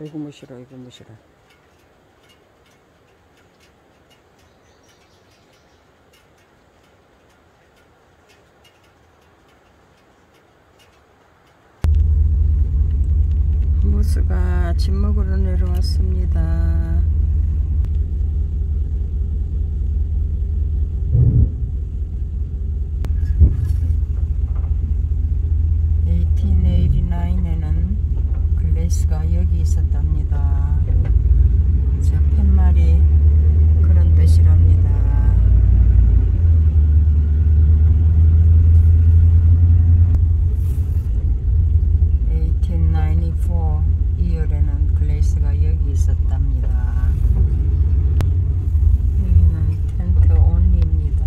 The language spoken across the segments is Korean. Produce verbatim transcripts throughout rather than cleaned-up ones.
아이고 무시라 아이고 무시라. 버스가 집 먹으러 내려왔습니다. 에이틴 에이티나인에는 글래스가 여기 있었답니다. 저 팻말이 그런 뜻이랍니다. 에이틴 나인티포 이열에는 글래스가 여기 있었답니다. 여기는 텐트 온리입니다.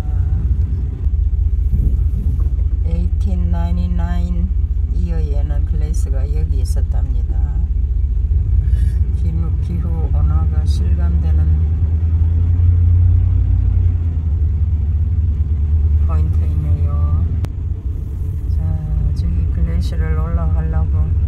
에이틴 나인티나인 이어에는 글래스가 여기 있었답니다. 기후, 기후 온화가 실감되는 포인트이네요. 자, 저기 글래시를 올라가려고